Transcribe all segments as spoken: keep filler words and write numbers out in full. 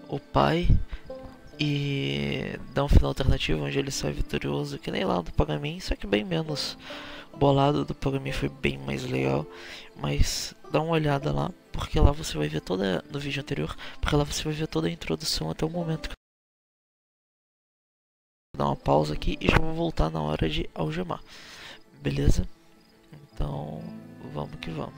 o pai e dá um final alternativo onde ele sai vitorioso, que nem lá do Pagamin, só que bem menos bolado. Do Pagamin foi bem mais legal, mas dá uma olhada lá, porque lá você vai ver toda, no vídeo anterior, porque lá você vai ver toda a introdução até o momento. Vou dar uma pausa aqui e já vou voltar na hora de algemar, beleza? Então, vamos que vamos.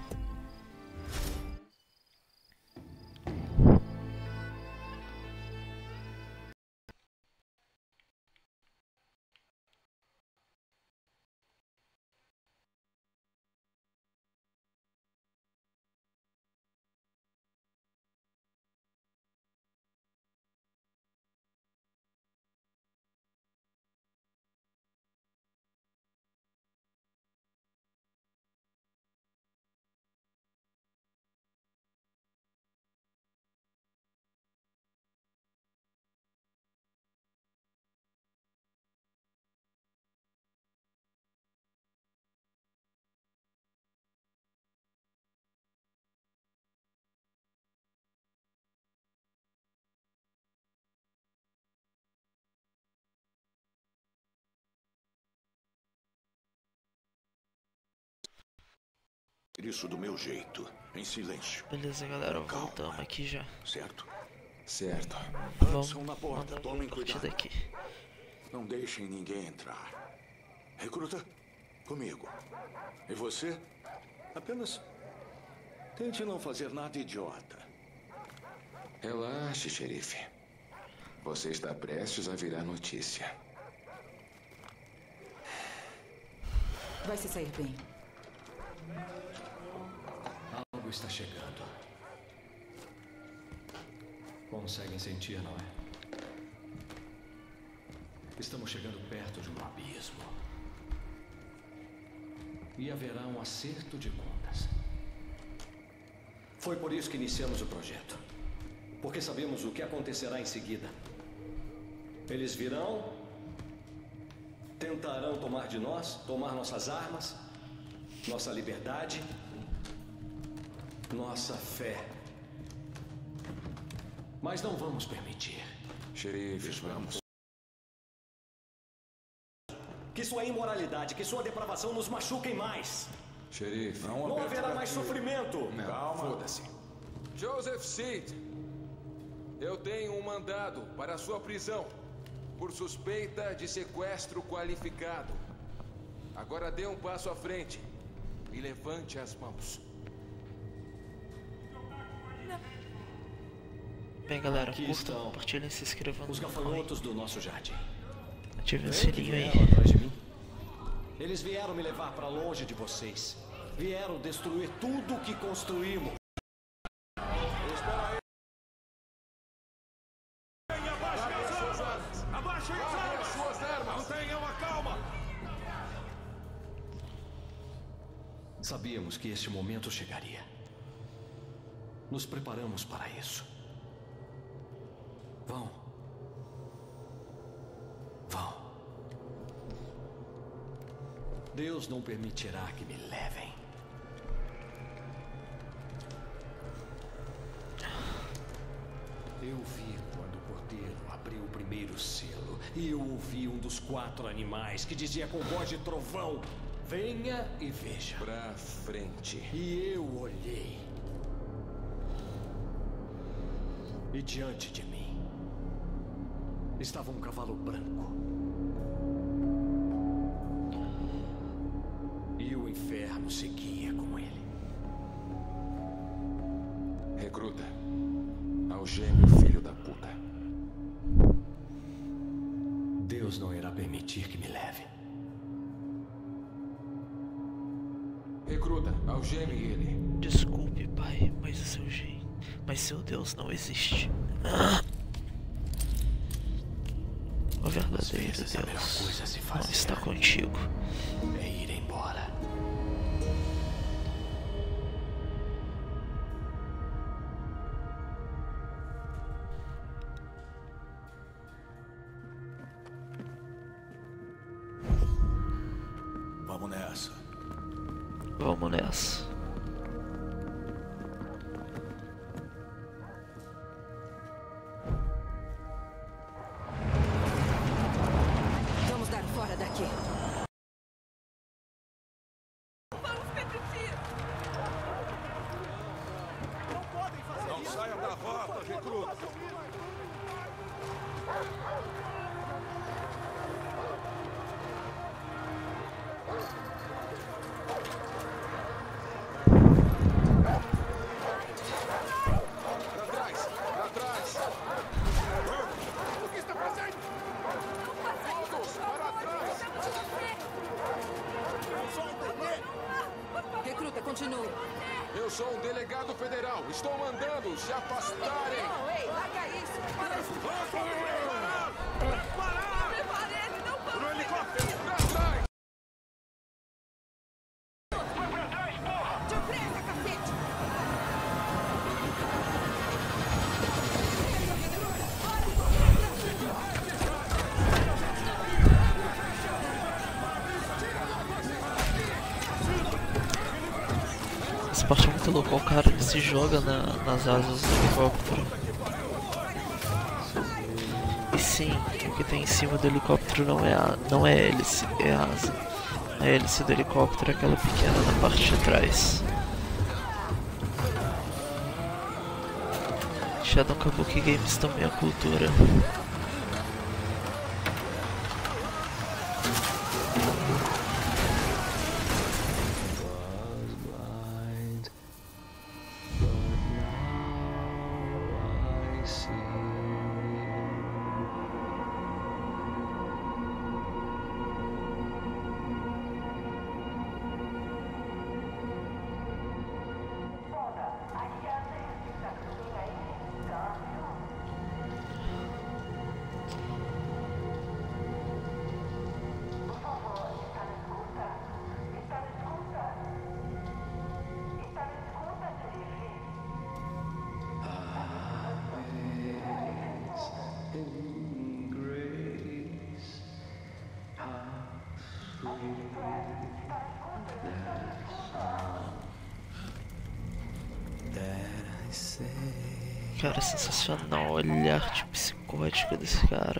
Isso do meu jeito, em silêncio. Beleza, galera, Calma. voltamos aqui já. Certo? Certo. Vamos Hudson na porta, mandar tomem a partir cuidado. daqui. Não deixem ninguém entrar. Recruta, comigo. E você? Apenas tente não fazer nada idiota. Relaxe, xerife. Você está prestes a virar notícia. Vai se sair bem. Algo está chegando. Conseguem sentir, não é? Estamos chegando perto de um abismo. E haverá um acerto de contas. Foi por isso que iniciamos o projeto. Porque sabemos o que acontecerá em seguida. Eles virão, tentarão tomar de nós, tomar nossas armas, nossa liberdade, nossa fé. Mas não vamos permitir. Xerife, vamos. Que sua imoralidade, que sua depravação nos machuquem mais. Xerife. Não, Não haverá mais sofrimento. Não, Calma. foda-se. Joseph Seed, eu tenho um mandado para a sua prisão por suspeita de sequestro qualificado. Agora dê um passo à frente e levante as mãos. Bem, galera, Aqui curtam, estão compartilhem, se inscrevam Os no canal. gafanhotos do nosso jardim. Ativem o Bem que sininho aí. vieram atrás de mim. Eles vieram me levar para longe de vocês. Vieram destruir tudo que construímos. Espera aí. Abaixe as armas! Abaixe as suas armas! Mantenham a calma! Sabíamos que este momento chegaria. Nos preparamos para isso. Vão. Vão. Deus não permitirá que me levem. Eu vi quando o porteiro abriu o primeiro selo. E eu ouvi um dos quatro animais que dizia com voz de trovão: venha e veja. Pra frente. E eu olhei. E diante de mim estava um cavalo branco. E o inferno seguia com ele. Recruta. Algeme o filho da puta. Deus não irá permitir que me leve. Recruta, algeme ele. Desculpe, pai, mas o seu jeito. Mas seu Deus não existe. Ah! O verdadeiro Às vezes a melhor Deus coisa a se não fazer está contigo. é ir embora. Vamos nessa. Vamos nessa. recruta. Pra trás! Pra trás! O que está fazendo? Todos para trás! Recruta, continue. Eu sou um delegado federal. Estou mandando se afastarem. Não, ei, larga isso. Para isso. Parar! Prepare ele, não para. No helicóptero! Pra trás! Depressa, cacete. Essa parte é muito louca, o cara ele se joga na, nas asas do helicóptero. E sim, o que tem em cima do helicóptero não é a, não é hélice, é a asa. A hélice do helicóptero é aquela pequena na parte de trás. Shadow Kabuki Games também é cultura. Cara, sensacional, olha a arte psicótica desse cara.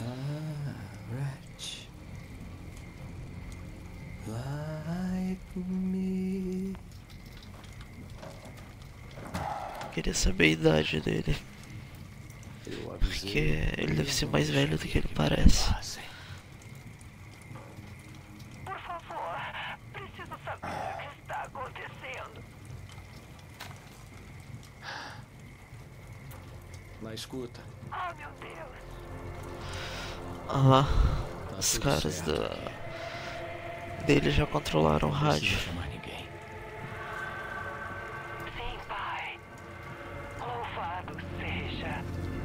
Queria saber a idade dele. Porque ele deve ser mais velho do que ele parece. Por favor, preciso saber o que está acontecendo. Na escuta. Ah, meu Deus. Ah lá, Tá os tudo caras certo. da... dele já controlaram o Não rádio. precisa chamar ninguém. Sim, pai. Louvado seja.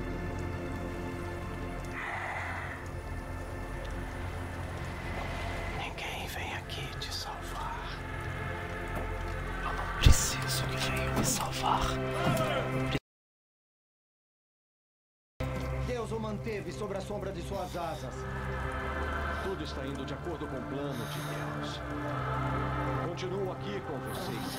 Ninguém vem aqui te salvar. Eu não preciso que venham me salvar. Deus o manteve sobre a sombra de suas asas. Tudo está indo de acordo com o plano de Deus. Continuo aqui com vocês.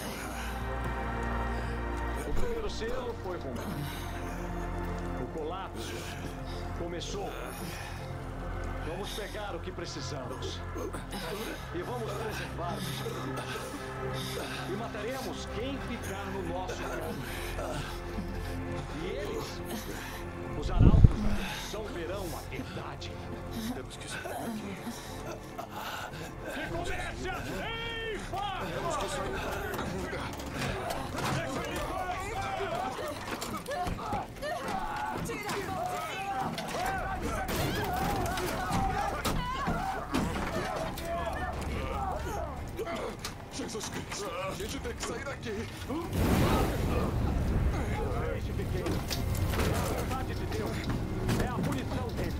O primeiro selo foi rompido. O colapso começou. Vamos pegar o que precisamos. E vamos preservar os recursos. E mataremos quem ficar no nosso caminho. E eles, os arautos da destruição, verão a verdade. Temos que sair daqui. Que comece a ceifa! Temos que sair Jesus Cristo! A gente tem que sair daqui! Deixe pequeno. É a vontade de Deus. É a punição dele.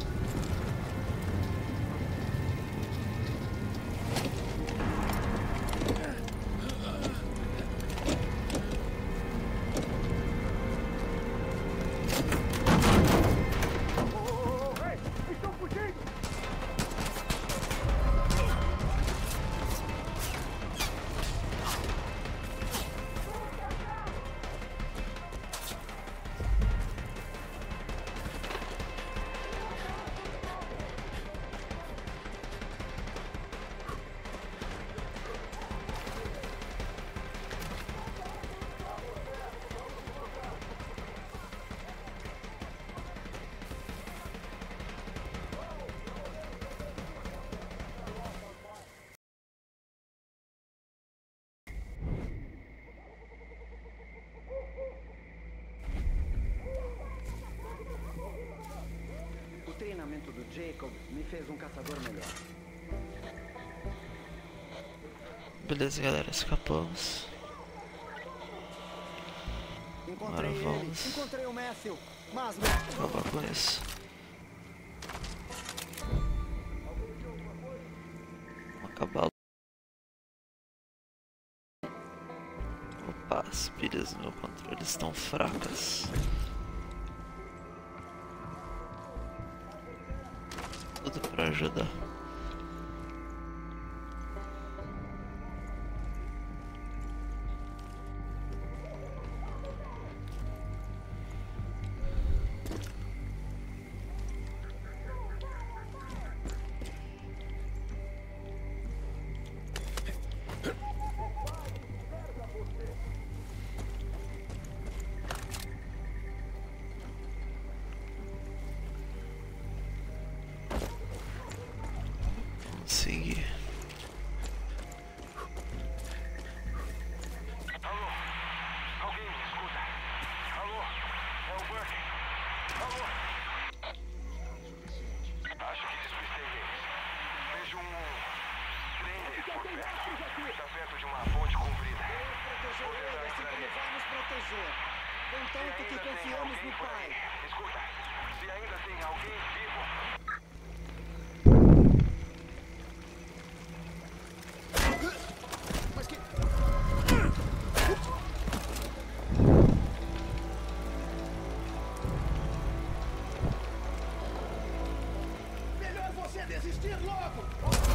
Jacob me fez um caçador melhor. Beleza, galera, escapamos. Encontrei Agora vamos. ele. Encontrei o Matthew. Mas acabar com isso. Vamos acabar. Opa, as pilhas do meu controle estão fracas. Tudo pra ajudar. Seguir. Alô? Alguém me escuta? Alô? É o Burke? Alô? Acho que despistei eles. Vejo um trailer por perto. Está perto de uma ponte comprida. proteger ele assim como vai nos proteger. Contanto que confiamos no Pai. Escuta, se ainda tem alguém vivo... Desistir logo!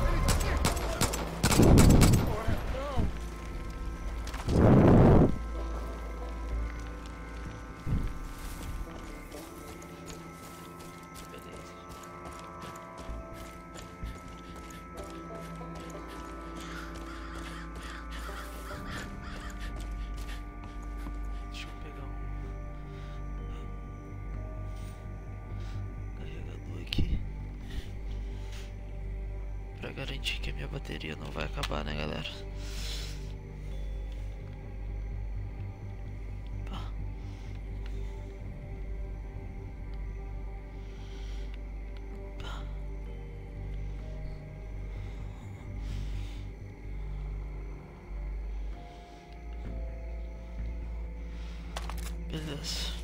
Deixa eu pegar um carregador aqui pra garantir que a minha bateria não vai acabar, né, galera? Pá. Pá. Beleza.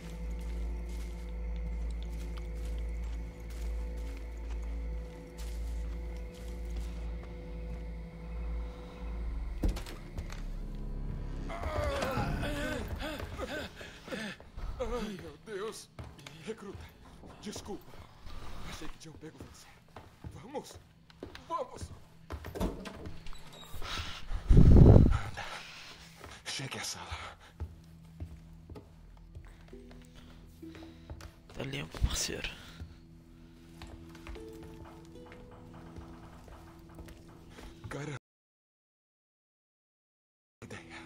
Ai, meu Deus! Recruta, desculpa. Achei que tinham pego você. Vamos! Vamos! Anda. Chegue à sala. Tá limpo, parceiro. Caramba. Ideia.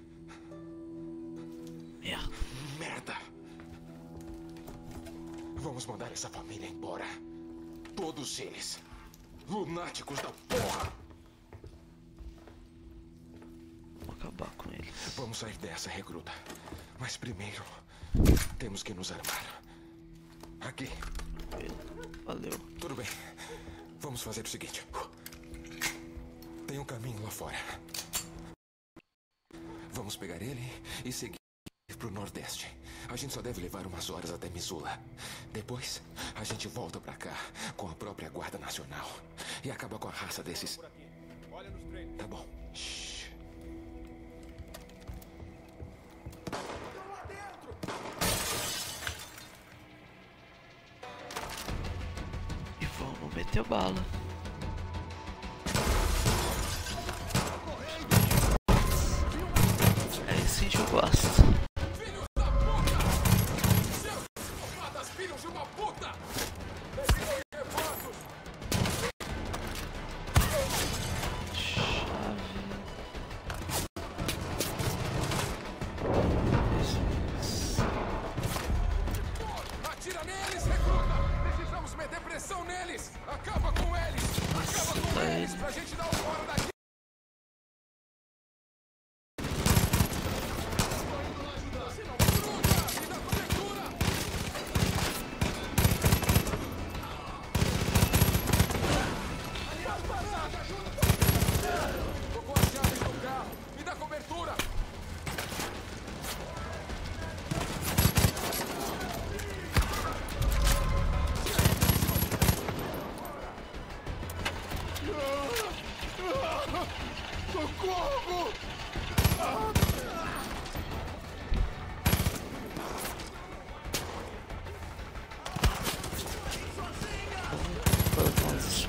Merda. Merda! Vamos mandar essa família embora. Todos eles. Lunáticos da porra! Vamos acabar com eles. Vamos sair dessa, recruta. Mas primeiro, temos que nos armar. Aqui. Valeu. Tudo bem. Vamos fazer o seguinte. Tem um caminho lá fora. Vamos pegar ele e seguir pro nordeste. A gente só deve levar umas horas até Missoula. Depois, a gente volta pra cá com a própria Guarda Nacional e acaba com a raça desses... Olha nos treinos. Tá bom. Shhh. E vamos meter bala. É assim que eu gosto. Filhos da puta! Seus psicopatas, filhos de uma puta! Definem reforços! Chave. Atira neles, recruta! Precisamos meter pressão neles! Acaba com eles! Acaba com eles pra gente dar um fora daqui! Truta! Me dá cobertura!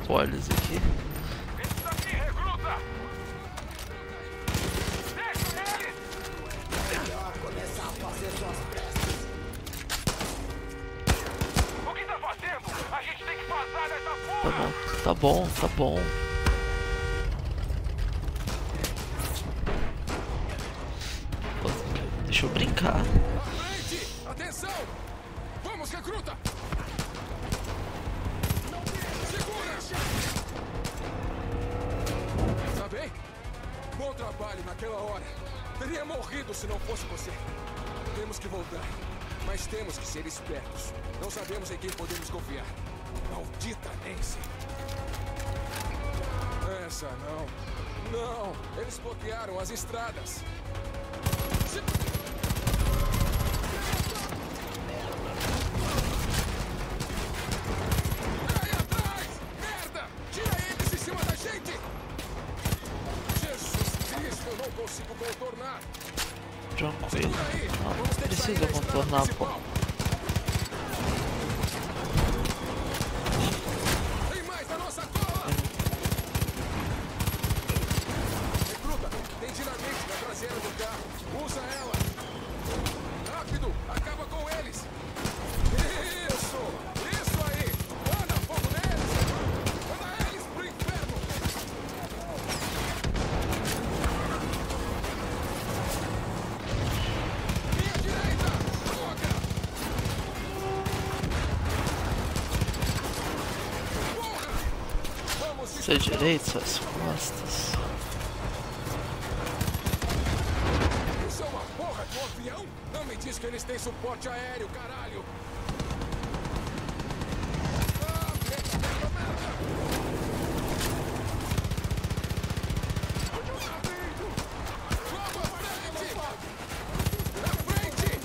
spoilers aqui. Está aqui, recruta! Deixa eles! Melhor começar a fazer suas preces. O que tá fazendo? A gente tem que vazar dessa Tá porra! bom, tá bom, tá bom. Pô, deixa eu brincar. À frente! Atenção! Vamos, recruta! Segura! Tá bem? Bom trabalho naquela hora. Teria morrido se não fosse você. Temos que voltar. Mas temos que ser espertos. Não sabemos em quem podemos confiar. Maldita Nancy. Essa não. Não! Eles bloquearam as estradas. Se... Ai, atrás! Merda! Tira eles de cima da gente! Jesus Cristo, eu não consigo contornar! Tranquilo. Segura aí! Não Vamos ter que sair precisa da estrada contornar, pô. principal. Tem mais na nossa cola! Recruta, tem dinamite na traseira do carro. Usa ela. Rápido, acaba com eles. Isso, isso aí. Manda fogo neles. Manda eles pro inferno. Minha direita, droga. Porra. Vamos se Seu direito, suas costas. Isso é uma porra de um avião? Não me diz que eles têm suporte aéreo, caralho! Ah, merda, merda, merda! Logo à frente! Na frente!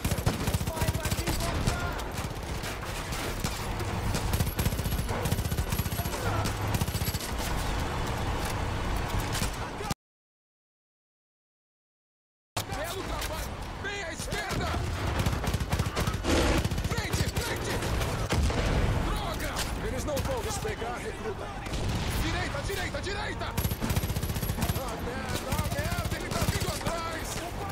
Belo trabalho! Bem à esquerda! Frente, frente! Droga! Eles não vão nos pegar, recruta! Direita, direita, direita! Ah, merda, ah, merda! Ele tá vindo atrás!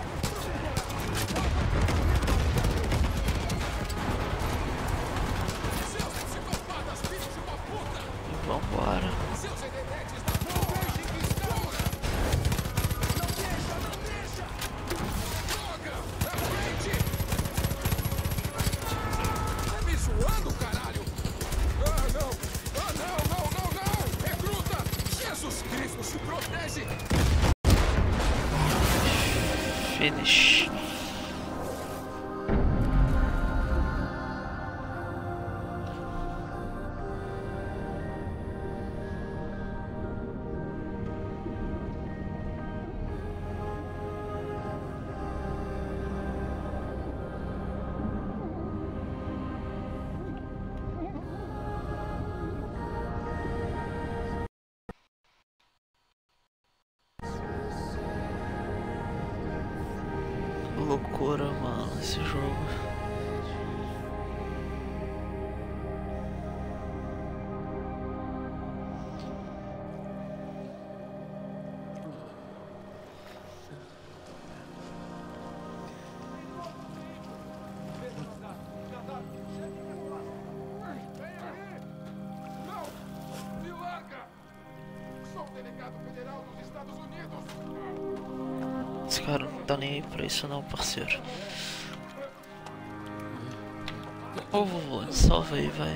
Seus psicopatas, filhos de uma puta! Vambora. Seus edenetes da porra! Porra! Não deixa, não deixa! Droga! Na frente! Tá me zoando, caralho? Ah, não! Ah, não, não, não, não! Recruta! Jesus Cristo, se protege! Finish. Loucura, mano, esse jogo. Não! Me larga! Sou o delegado federal dos Estados Unidos! Esse cara não tá nem aí pra isso não, parceiro. Ô vovô, salva aí, vai.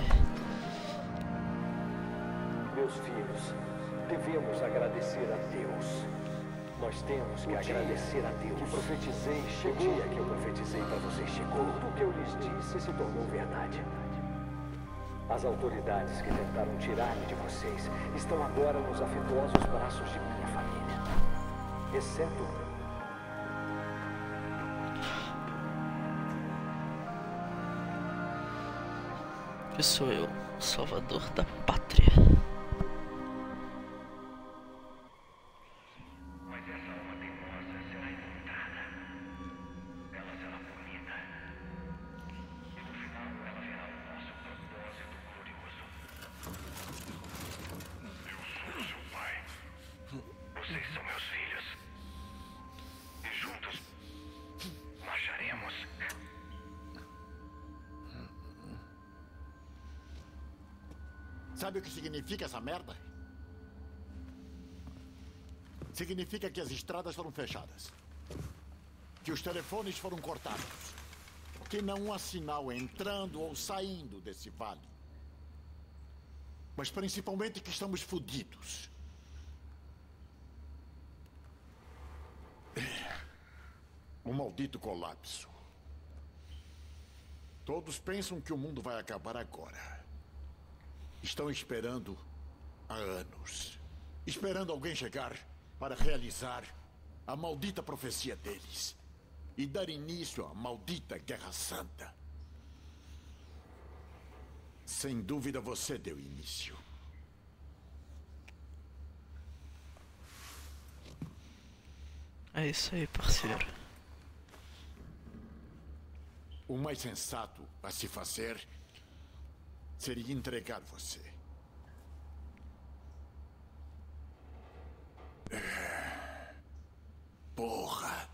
Meus filhos, devemos agradecer a Deus. Nós temos que agradecer a Deus. Que profetizei chegou. O dia que eu profetizei para vocês chegou. Tudo o que eu lhes disse se tornou verdade. As autoridades que tentaram tirar-me de vocês estão agora nos afetuosos braços de minha família. Exceto Que sou eu, o salvador da pátria. Mas essa alma teimosa será encontrada. Ela será punida. E no final ela verá o nosso propósito glorioso. Sabe o que significa essa merda? Significa que as estradas foram fechadas. Que os telefones foram cortados. Que não há sinal entrando ou saindo desse vale. Mas principalmente que estamos fodidos. Um maldito colapso. Todos pensam que o mundo vai acabar agora. Estão esperando há anos. Esperando alguém chegar para realizar a maldita profecia deles. E dar início à maldita Guerra Santa. Sem dúvida você deu início. É isso aí, parceiro. O mais sensato a se fazer seria entregar você. Porra.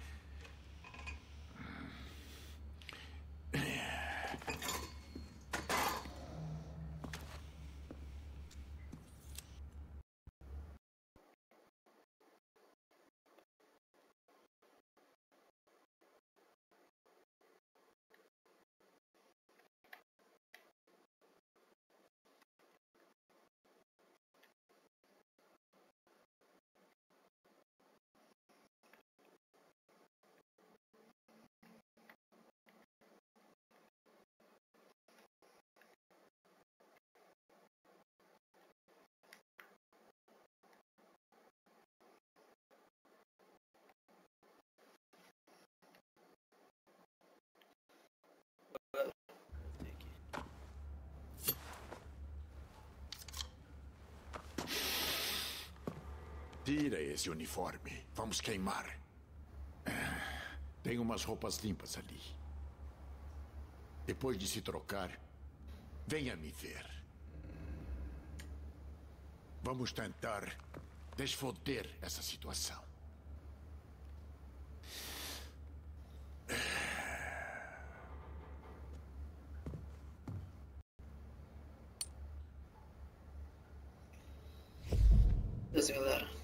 Tira esse uniforme. Vamos queimar. Tem umas roupas limpas ali. Depois de se trocar, venha me ver. Vamos tentar desfoder essa situação. Beleza, galera.